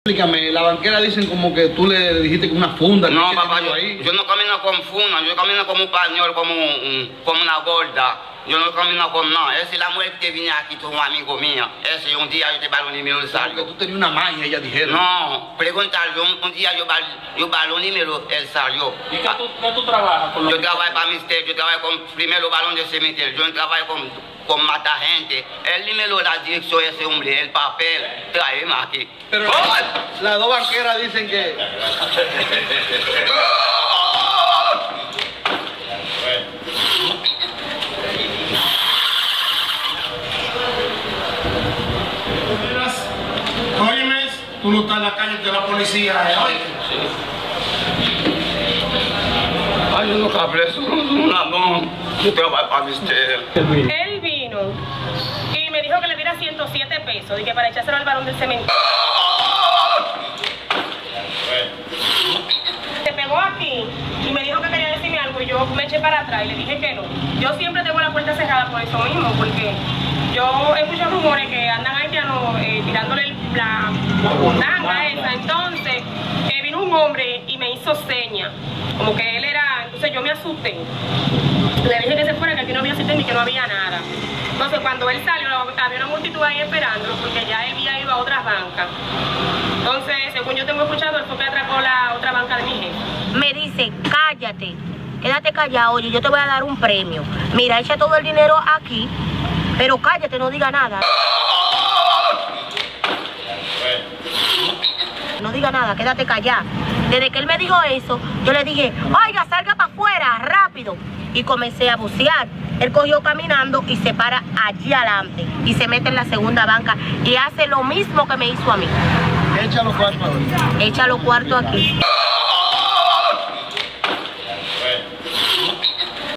Explícame, la banquera dicen como que tú le dijiste que una funda. No, papá, yo no camino con funda, yo camino como un español, como una gorda. Yo no camino con nada. Esa es la mujer que viene aquí, tu amigo mío. Ese un día yo te valgo ni número salió. Porque tú tenías una magia, ella dijeron. No, preguntar, un día yo valgo ni número, él salió. ¿Y qué tú trabajas con Yo trabajo para Mister, yo trabajo con primero balón de cementerio, yo trabajo con mata gente. Él ni me lo da dirección ese hombre, el papel, tráeme aquí. Pero las dos banqueras dicen que... Óyeme, tú no estás en la calle de la policía, hoy. Ay, yo no cabré, eso no, yo trabajo para Mister. Él vino y me dijo que le diera 107 pesos y que para echárselo al balón del cementerio. Se pegó aquí y me dijo que quería decirme algo y yo me eché para atrás y le dije que no. Yo siempre tengo la puerta cerrada por eso mismo, porque yo escucho rumores que andan haitianos tirándole la botanga esa. Entonces vino un hombre y me hizo seña, como que él era, entonces yo me asusté. Le dije que se fuera, que aquí no había sistema y que no había nada. Entonces cuando él salió, había una multitud ahí esperándolo porque ya él había ido a otras bancas. Entonces, según yo tengo escuchado, él fue que atracó la otra banca de mi jefe. Me dice, cállate, quédate callado, oye, yo te voy a dar un premio. Mira, echa todo el dinero aquí, pero cállate, no diga nada. No diga nada, quédate callado. Desde que él me dijo eso, yo le dije, oiga, salga para afuera, rápido. Y comencé a bucear. Él cogió caminando y se para allí adelante. Y se mete en la segunda banca y hace lo mismo que me hizo a mí. Echa los cuartos. Echa los cuartos aquí.